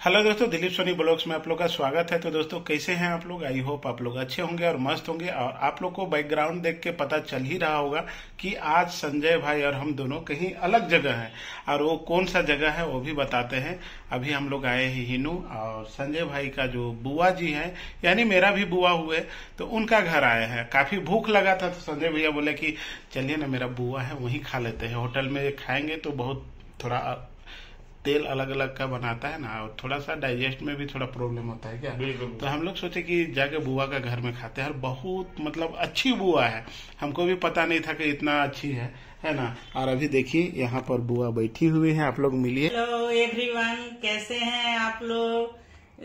Hello दोस्तों, Dilip Soni blogs में आप लोग का स्वागत है। तो दोस्तों कैसे हैं आप लोग? आई होप आप लोग अच्छे होंगे और मस्त होंगे। और आप लोग को बैकग्राउंड देख के पता चल ही रहा होगा कि आज संजय भाई और हम दोनों कहीं अलग जगह हैं, और वो कौन सा जगह है वो भी बताते हैं। अभी हम लोग आए हैं हिनू, और संजय भाई का जो बुआ जी है, यानी मेरा भी बुआ हुए, तो उनका घर आए हैं। काफी भूख लगा था तो संजय भैया बोले कि चलिए ना, मेरा बुआ है वहीं खा लेते हैं। होटल में खाएंगे तो बहुत थोड़ा तेल अलग अलग का बनाता है ना, और थोड़ा सा डाइजेस्ट में भी थोड़ा प्रॉब्लम होता है क्या। तो हम लोग सोचे कि जाके बुआ का घर में खाते हैं। और बहुत मतलब अच्छी बुआ है, हमको भी पता नहीं था कि इतना अच्छी है ना। और अभी देखिए यहाँ पर बुआ बैठी हुई है, आप लोग मिलिए। हेलो एवरीवन, कैसे हैं आप लोग?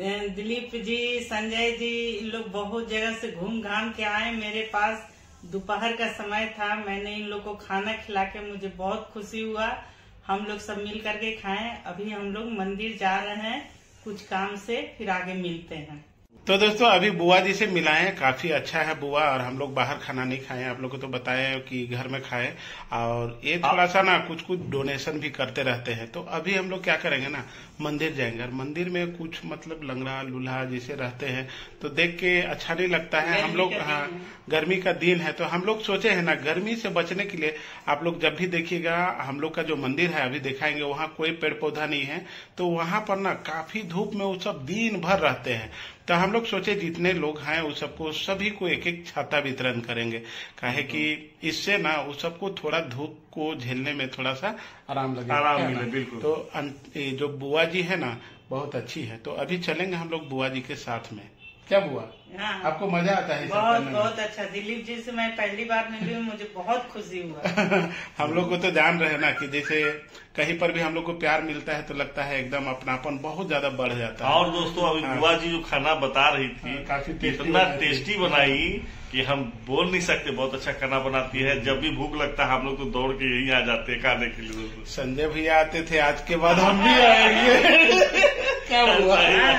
दिलीप जी, संजय जी, इन लोग बहुत जगह से घूम घाम के आए मेरे पास। दोपहर का समय था, मैंने इन लोग को खाना खिला के मुझे बहुत खुशी हुआ। हम लोग सब मिल करके खाएं। अभी हम लोग मंदिर जा रहे हैं कुछ काम से, फिर आगे मिलते हैं। तो दोस्तों अभी बुआ जी से मिलाए, काफी अच्छा है बुआ। और हम लोग बाहर खाना नहीं खाए, आप लोग को तो बताया कि घर में खाए। और ये थोड़ा सा ना कुछ डोनेशन भी करते रहते हैं। तो अभी हम लोग क्या करेंगे ना, मंदिर जाएंगे। और मंदिर में कुछ मतलब लंगड़ा लूल्हा जैसे रहते हैं तो देख के अच्छा नहीं लगता है। हम लोग गर्मी का दिन है तो हम लोग सोचे है ना, गर्मी से बचने के लिए आप लोग जब भी देखिएगा, हम लोग का जो मंदिर है अभी दिखाएंगे, वहाँ कोई पेड़ पौधा नहीं है। तो वहाँ पर ना काफी धूप में वो सब दिन भर रहते हैं। तो हम लोग सोचे जितने लोग हैं उस सबको सभी को एक एक छाता वितरण करेंगे, काहे कि इससे ना उस सबको थोड़ा धूप को झेलने में थोड़ा सा आराम मिले। बिल्कुल। तो जो बुआ जी है ना बहुत अच्छी है। तो अभी चलेंगे हम लोग बुआ जी के साथ में। क्या बुआ, आपको मजा आता है? बहुत अच्छा। दिलीप जी से मैं पहली बार मिली हूँ, मुझे बहुत खुशी हुआ। हम लोग को तो जान रहे हैं ना कि जैसे कहीं पर भी हम लोग को प्यार मिलता है तो लगता है एकदम अपनापन बहुत ज्यादा बढ़ जाता है। और दोस्तों अभी बुआ जी जो खाना बता रही थी, काफी इतना टेस्टी बनाई कि हम बोल नहीं सकते। बहुत अच्छा खाना बनाती है। जब भी भूख लगता है हम लोग तो दौड़ के यहीं आ जाते हैं खाने के लिए। दोस्तों संजय भैया आते थे, आज के बाद हम भी आएंगे। क्या हुआ?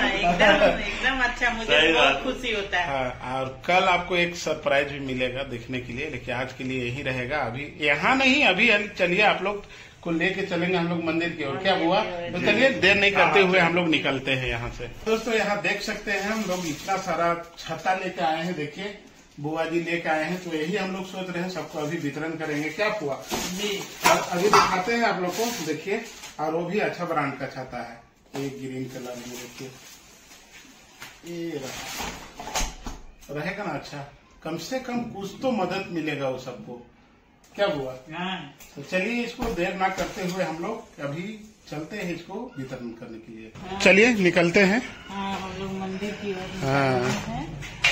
एकदम अच्छा, मुझे बहुत खुशी होता है। हाँ, और कल आपको एक सरप्राइज भी मिलेगा देखने के लिए, लेकिन आज के लिए यही रहेगा। अभी यहाँ नहीं, अभी चलिए आप लोग को लेके चलेंगे हम लोग मंदिर की ओर। क्या हुआ? तो चलिए देर नहीं करते हुए हम लोग निकलते हैं यहाँ से। दोस्तों यहाँ देख सकते हैं हम लोग इतना सारा छाता लेके आए हैं। देखिए बुआ जी लेके आए हैं, तो यही हम लोग सोच रहे हैं सबको अभी वितरण करेंगे। क्या हुआ जी? अभी दिखाते हैं आप लोग को, देखिए। और वो भी अच्छा ब्रांड का छाता है, एक ग्रीन कलर में। देखिए ये रहेगा ना अच्छा, कम से कम कुछ तो मदद मिलेगा वो सबको। क्या हुआ? तो चलिए इसको देर ना करते हुए हम लोग अभी चलते हैं इसको वितरण करने के लिए। चलिए निकलते हैं। हम लोग मंदिर की ओर। हाँ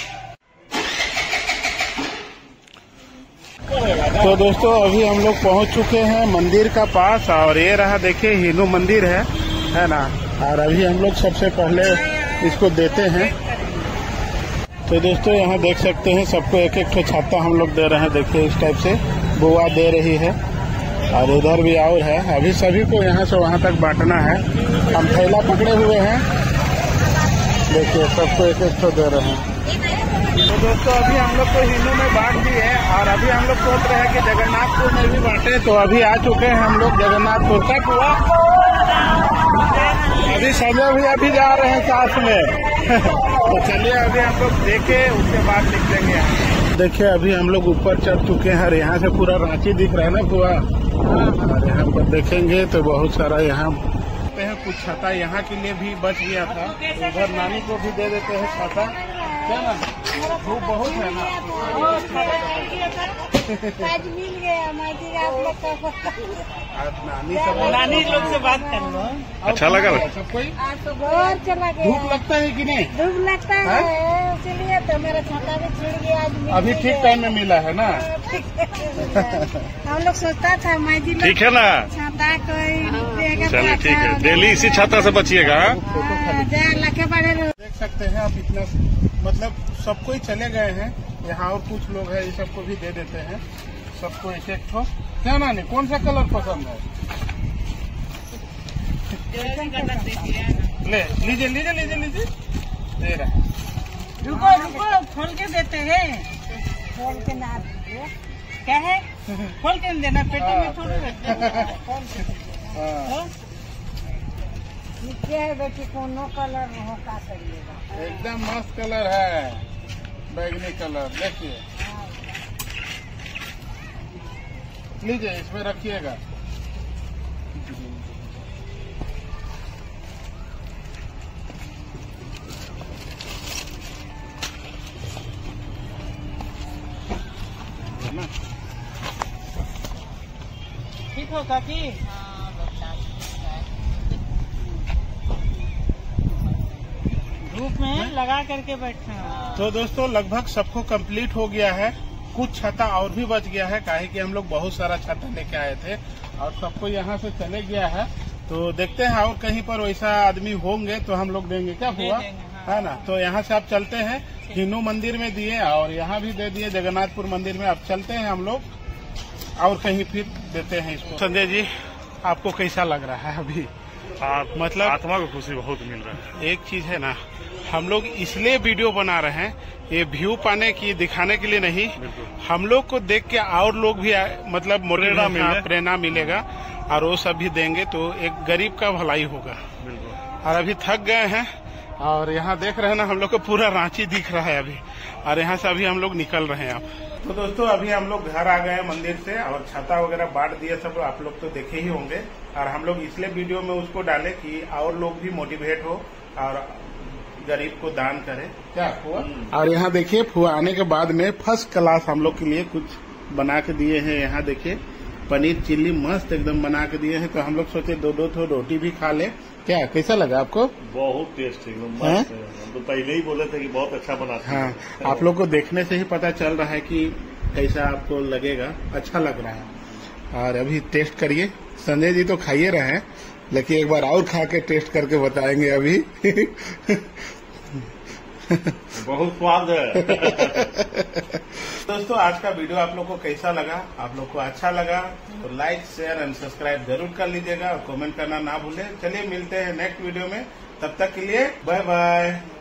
तो दोस्तों अभी हम लोग पहुंच चुके हैं मंदिर का पास। और ये रहा देखिए हिंदू मंदिर है ना। और अभी हम लोग सबसे पहले इसको देते हैं। तो दोस्तों यहाँ देख सकते हैं सबको एक एक छाता हम लोग दे रहे हैं। देखिए इस टाइप से बुआ दे रही है, और उधर भी और है। अभी सभी को यहाँ से वहाँ तक बांटना है। हम थैला पकड़े हुए हैं, देखिए सबको एक एक दे रहे हैं। तो दोस्तों अभी हम लोग को हिंदू में बांट दी है, और अभी हम लोग सोच रहे हैं कि जगन्नाथपुर में भी बांटे। तो अभी आ चुके हैं हम लोग जगन्नाथपुर तक हुआ। अभी संजय भैया भी जा रहे हैं साथ में। तो चलिए अभी हम लोग देखे, उसके बाद निकलेंगे। देखिए अभी हम लोग ऊपर चढ़ चुके हैं, और यहाँ से पूरा रांची दिख रहा है ना पूरा। और यहाँ पर देखेंगे तो बहुत सारा यहाँ पे है। कुछ छाता यहाँ के लिए भी बच गया था, उधर नानी को भी दे देते हैं छाता। क्या ना, धूप बहुत है ना। आज मिल गया आप लोग का। नानी लोग से बात कर लो। अच्छा लगा सबको? बहुत चला गया। धूप लगता है कि नहीं? धूप लगता है, इसलिए तो मेरा छाता भी छिड़ गया आज। अभी ठीक टाइम में मिला है ना। हम लोग सोचता था माइजी लोग ठीक है ना, छाता कोई देगा। चलिए ठीक है, डेली इसी छाता से बचिएगा। लखे बड़े देख सकते हैं आप, इतना मतलब सबको ही चले गए हैं। यहाँ और कुछ लोग हैं, ये सबको भी दे देते हैं। सबको एक एक ठो। क्या नानी, कौन सा कलर पसंद है? ले लीजिए लीजिए लीजिए लीजिए, दे रहे हैं। रुको रुको, खोल के देते हैं। खोल के ना क्या है? खोल के देना, पेटों में थोड़ी रखते हैं। नीचे है बेटी कोनो कलर हो का करिएगा। एकदम मस्त कलर है, बैगनी कलर। देखिए, लीजिए, इसमें रखिएगा। ठीक हो काकी? धूप में लगा करके बैठे हैं। तो दोस्तों लगभग सबको कंप्लीट हो गया है। कुछ छाता और भी बच गया है, काहे कि हम लोग बहुत सारा छाता लेके आए थे और सबको यहाँ से चले गया है। तो देखते हैं और कहीं पर वैसा आदमी होंगे तो हम लोग देंगे, क्या हुआ है ना। तो यहाँ से आप चलते हैं, हिंदू मंदिर में दिए और यहाँ भी दे दिए जगन्नाथपुर मंदिर में। अब चलते हैं हम लोग और कहीं फिर देते हैं इसको। संजय जी, आपको कैसा लग रहा है अभी? मतलब आत्मा को खुशी बहुत मिल रहा है। एक चीज है ना, हम लोग इसलिए वीडियो बना रहे हैं, ये व्यू पाने की, दिखाने के लिए नहीं, हम लोग को देख के और लोग भी मतलब प्रेरणा मिलेगा और वो सब भी देंगे तो एक गरीब का भलाई होगा। और अभी थक गए हैं और यहाँ देख रहे हैं ना, हम लोग को पूरा रांची दिख रहा है अभी, और यहाँ से अभी हम लोग निकल रहे हैं अब। तो दोस्तों अभी हम लोग घर आ गए मंदिर से और छाता वगैरह बांट दिए, सब आप लोग तो देखे ही होंगे। और हम लोग इसलिए वीडियो में उसको डाले कि और लोग भी मोटिवेट हो और गरीब को दान करें, क्या हुआ। और यहाँ देखिए, फुआ आने के बाद में फर्स्ट क्लास हम लोग के लिए कुछ बना के दिए हैं। यहाँ देखिए, पनीर चिल्ली मस्त एकदम बना के दिए हैं। तो हम लोग सोचे दो थो रोटी भी खा ले। क्या कैसा लगा आपको? बहुत टेस्ट एकदम मस्त है। हम तो पहले ही बोले थे कि बहुत अच्छा बनाते हैं। हाँ, आप लोग को देखने से ही पता चल रहा है कि कैसा आपको लगेगा। अच्छा लग रहा है। और अभी टेस्ट करिए। संजय जी तो खाइए रहे हैं, लेकिन एक बार और खा के टेस्ट करके बताएंगे अभी। बहुत स्वाद है। दोस्तों आज का वीडियो आप लोग को कैसा लगा? आप लोग को अच्छा लगा तो लाइक, शेयर एंड सब्सक्राइब जरूर कर लीजिएगा और कमेंट करना ना भूलें। चलिए मिलते हैं नेक्स्ट वीडियो में, तब तक के लिए बाय बाय।